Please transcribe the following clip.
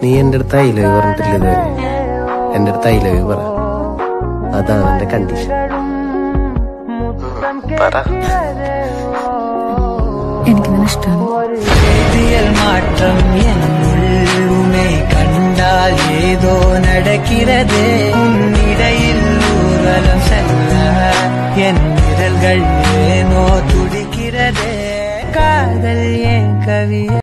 നീ എൻ്റെ അടുത്ത് ഐ ലവ് പറഞ്ഞിട്ടില്ല ഇതുവരെ. എൻ്റെ അടുത്ത് ഐ ലവ് പറ. അതാണ് എന്റെ കണ്ടീഷൻ. എനിക്ക് ഇഷ്ടമാണ്. മാറ്റം എന്നുള്ളുമേ കണ്ടാൽ ഏതോ നടக்கிறதே ഉന്നിടയിൽ ഊരലും செல்ல என் விரல்கள் ஏனோ துடிக்கிறதே காதல் ஏன் கவி